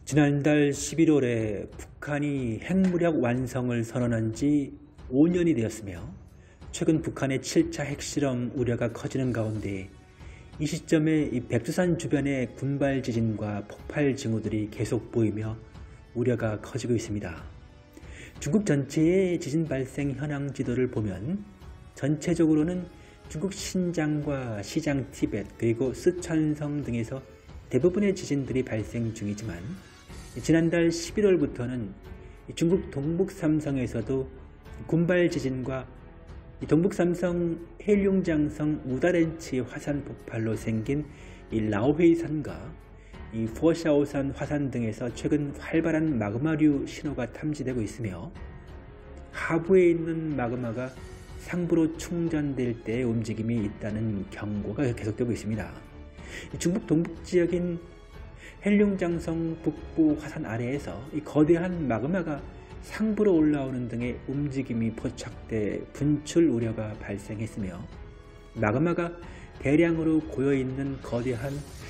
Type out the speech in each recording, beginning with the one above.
지난달 11월에 북한이 핵무력 완성을 선언한 지 5년이 되었으며 최근 북한의 7차 핵실험 우려가 커지는 가운데 이 시점에 이 백두산 주변의 군발 지진과 폭발 징후들이 계속 보이며 우려가 커지고 있습니다. 중국 전체의 지진 발생 현황 지도를 보면 전체적으로는 중국 신장과 시장 티벳 그리고 스촨성 등에서 대부분의 지진들이 발생 중이지만 지난달 11월부터는 중국 동북삼성에서도 군발 지진과 동북삼성 헬륭장성 우다렌치 화산 폭발로 생긴 라오헤이산과 포샤오산 화산 등에서 최근 활발한 마그마류 신호가 탐지되고 있으며 하부에 있는 마그마가 상부로 충전될 때의 움직임이 있다는 경고가 계속되고 있습니다. 중국 동북지역인 헬륭장성 북부 화산 아래에서 이 거대한 마그마가 상부로 올라오는 등의 움직임이 포착돼 분출 우려가 발생했으며 마그마가 대량으로 고여있는 거대한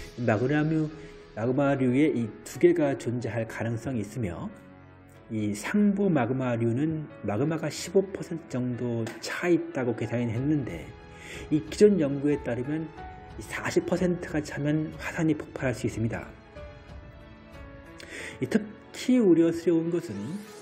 마그마류의 이 두 개가 존재할 가능성이 있으며 이 상부 마그마류는 마그마가 15% 정도 차 있다고 계산했는데 이 기존 연구에 따르면 40%가 차면 화산이 폭발할 수 있습니다. 특히 우려스러운 것은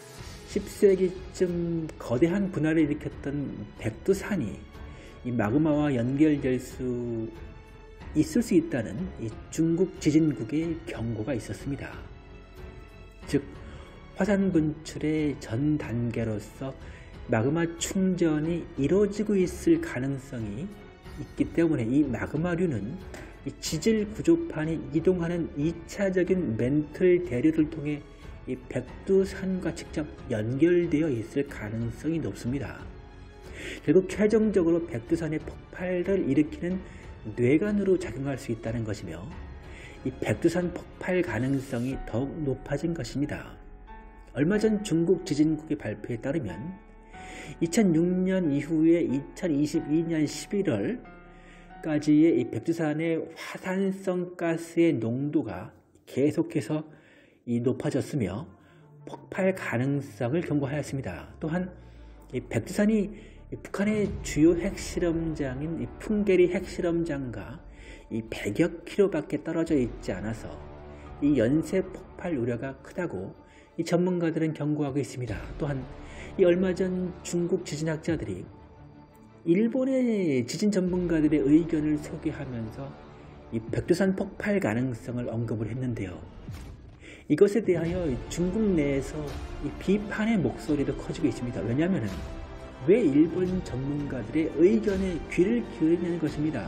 10세기쯤 거대한 분화를 일으켰던 백두산이 이 마그마와 연결될 수 있을 수 있다는 이 중국 지진국의 경고가 있었습니다. 즉 화산 분출의 전 단계로서 마그마 충전이 이루어지고 있을 가능성이 있기 때문에 이 마그마류는 이 지질 구조판이 이동하는 2차적인 멘틀 대류를 통해 이 백두산과 직접 연결되어 있을 가능성이 높습니다. 결국 최종적으로 백두산의 폭발을 일으키는 뇌관으로 작용할 수 있다는 것이며 이 백두산 폭발 가능성이 더욱 높아진 것입니다. 얼마 전 중국 지진국의 발표에 따르면 2006년 이후에 2022년 11월까지의 이 백두산의 화산성 가스의 농도가 계속해서 높아졌으며 폭발 가능성을 경고하였습니다. 또한 이 백두산이 북한의 주요 핵실험장인 풍계리 핵실험장과 100여 킬로밖에 떨어져 있지 않아서 이 연쇄 폭발 우려가 크다고 이 전문가들은 경고하고 있습니다. 또한 이 얼마 전 중국 지진학자들이 일본의 지진 전문가들의 의견을 소개하면서 이 백두산 폭발 가능성을 언급을 했는데요. 이것에 대하여 중국 내에서 이 비판의 목소리도 커지고 있습니다. 왜냐하면 왜 일본 전문가들의 의견에 귀를 기울이는 것입니다.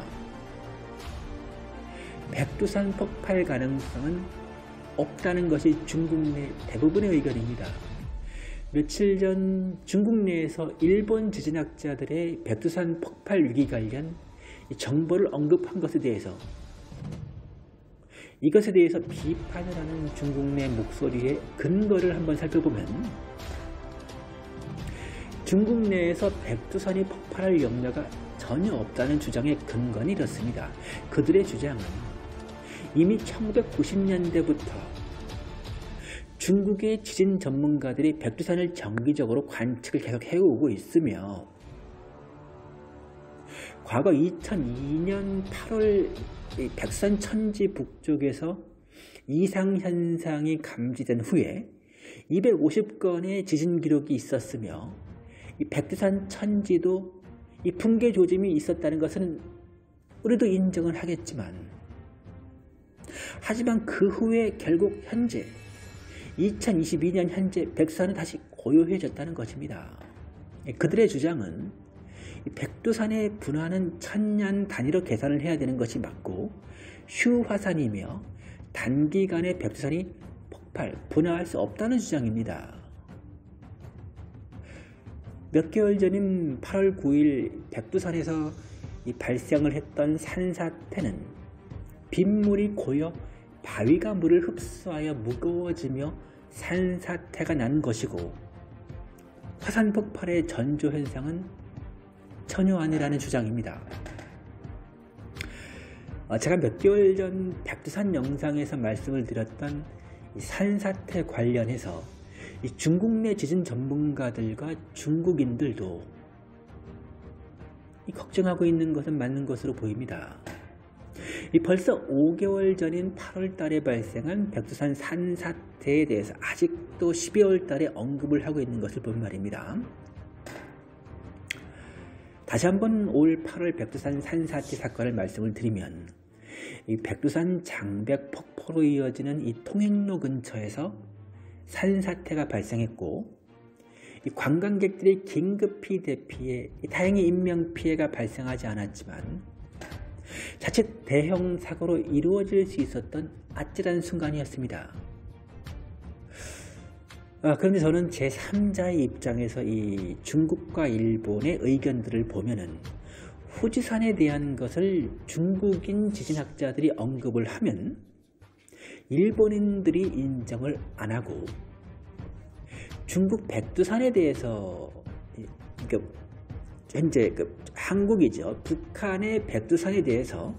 백두산 폭발 가능성은 없다는 것이 중국 내 대부분의 의견입니다. 며칠 전 중국 내에서 일본 지진학자들의 백두산 폭발 위기 관련 정보를 언급한 것에 대해서 이것에 대해서 비판을 하는 중국 내 목소리의 근거를 한번 살펴보면 중국 내에서 백두산이 폭발할 염려가 전혀 없다는 주장의 근거는 이렇습니다. 그들의 주장은 이미 1990년대부터 중국의 지진 전문가들이 백두산을 정기적으로 관측을 계속 해오고 있으며 과거 2002년 8월 백두산 천지 북쪽에서 이상현상이 감지된 후에 250건의 지진 기록이 있었으며 이 백두산 천지도 이 붕괴 조짐이 있었다는 것은 우리도 인정을 하겠지만 하지만 그 후에 결국 현재 2022년 현재 백두산은 다시 고요해졌다는 것입니다. 그들의 주장은 백두산의 분화는 천년 단위로 계산을 해야 되는 것이 맞고 휴화산이며 단기간에 백두산이 분화할 수 없다는 주장입니다. 몇 개월 전인 8월 9일 백두산에서 발생을 했던 산사태는 빗물이 고여 바위가 물을 흡수하여 무거워지며 산사태가 난 것이고 화산 폭발의 전조 현상은 전혀 아니라는 주장입니다. 제가 몇 개월 전 백두산 영상에서 말씀을 드렸던 이 산사태 관련해서 이 중국 내 지진 전문가들과 중국인들도 이 걱정하고 있는 것은 맞는 것으로 보입니다. 이 벌써 5개월 전인 8월 달에 발생한 백두산 산사태에 대해서 아직도 12월 달에 언급을 하고 있는 것을 본 말입니다. 다시 한번 올 8월 백두산 산사태 사건을 말씀을 드리면 이 백두산 장백 폭포로 이어지는 이 통행로 근처에서 산사태가 발생했고 이 관광객들이 긴급히 대피해 다행히 인명피해가 발생하지 않았지만 자칫 대형 사고로 이루어질 수 있었던 아찔한 순간이었습니다. 그런데 저는 제3자의 입장에서 이 중국과 일본의 의견들을 보면은 후지산에 대한 것을 중국인 지진학자들이 언급을 하면 일본인들이 인정을 안 하고 중국 백두산에 대해서 현재 한국이죠. 북한의 백두산에 대해서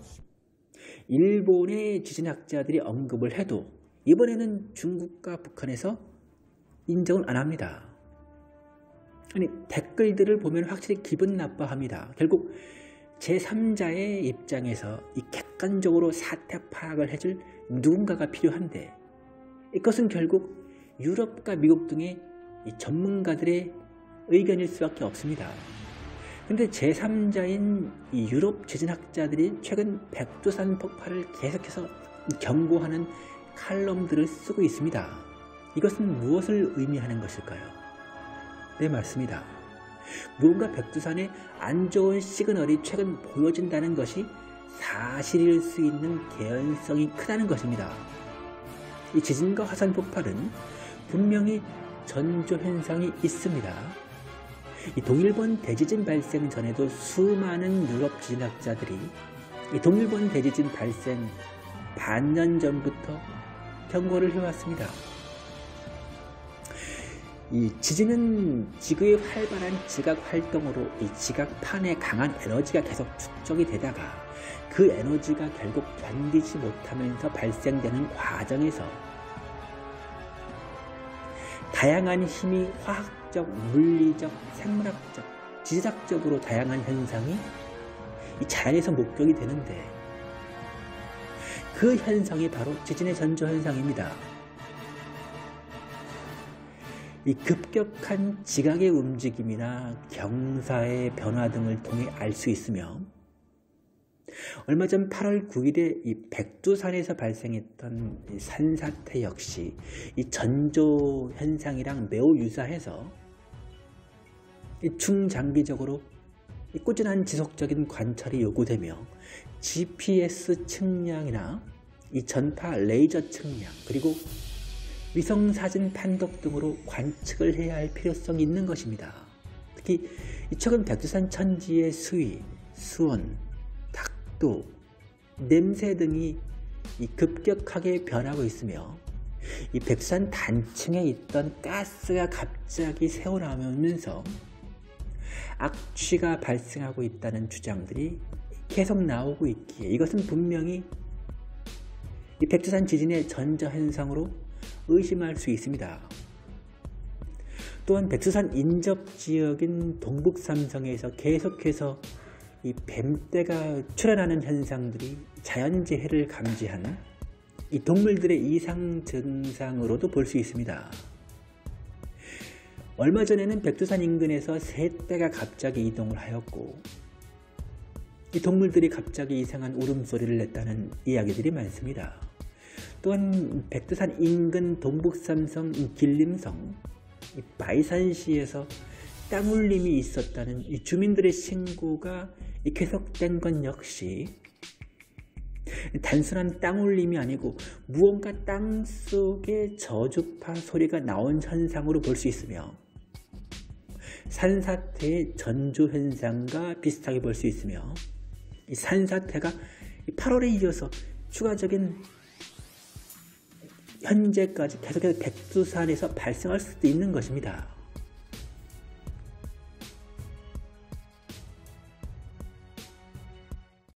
일본의 지진학자들이 언급을 해도 이번에는 중국과 북한에서 인정을 안 합니다. 아니 댓글들을 보면 확실히 기분 나빠합니다. 결국 제3자의 입장에서 이 객관적으로 사태 파악을 해줄 누군가가 필요한데 이것은 결국 유럽과 미국 등의 이 전문가들의 의견일 수밖에 없습니다. 근데 제3자인 이 유럽 지진학자들이 최근 백두산 폭발을 계속해서 경고하는 칼럼들을 쓰고 있습니다. 이것은 무엇을 의미하는 것일까요? 네, 맞습니다. 무언가 백두산에 안 좋은 시그널이 최근 보여진다는 것이 사실일 수 있는 개연성이 크다는 것입니다. 이 지진과 화산 폭발은 분명히 전조현상이 있습니다. 이 동일본 대지진 발생 전에도 수많은 유럽 지진학자들이 이 동일본 대지진 발생 반년 전부터 경고를 해왔습니다. 이 지진은 지구의 활발한 지각 활동으로 이 지각판에 강한 에너지가 계속 축적이 되다가 그 에너지가 결국 견디지 못하면서 발생되는 과정에서 다양한 힘이 화학적, 물리적, 생물학적, 지질학적으로 다양한 현상이 이 자연에서 목격이 되는데 그 현상이 바로 지진의 전조현상입니다. 이 급격한 지각의 움직임이나 경사의 변화 등을 통해 알 수 있으며 얼마 전 8월 9일에 이 백두산에서 발생했던 이 산사태 역시 이 전조 현상이랑 매우 유사해서 이 중장기적으로 이 꾸준한 지속적인 관찰이 요구되며 GPS 측량이나 이 전파 레이저 측량 그리고 위성사진 판독 등으로 관측을 해야 할 필요성이 있는 것입니다. 특히 최근 백두산 천지의 수위, 수온, 탁도, 냄새 등이 급격하게 변하고 있으며 이 백두산 단층에 있던 가스가 갑자기 새어나오면서 악취가 발생하고 있다는 주장들이 계속 나오고 있기에 이것은 분명히 이 백두산 지진의 전조현상으로 의심할 수 있습니다. 또한 백두산 인접지역인 동북삼성에서 계속해서 이 뱀떼가 출현하는 현상들이 자연재해를 감지한 이 동물들의 이상 증상으로도 볼 수 있습니다. 얼마 전에는 백두산 인근에서 새떼가 갑자기 이동을 하였고 이 동물들이 갑자기 이상한 울음소리를 냈다는 이야기들이 많습니다. 또한 백두산 인근 동북삼성 길림성 바이산시에서 땅울림이 있었다는 이 주민들의 신고가 계속된 건 역시 단순한 땅울림이 아니고 무언가 땅속에 저주파 소리가 나온 현상으로 볼 수 있으며 산사태의 전조현상과 비슷하게 볼 수 있으며 이 산사태가 8월에 이어서 추가적인 현재까지 계속해서 백두산에서 발생할 수도 있는 것입니다.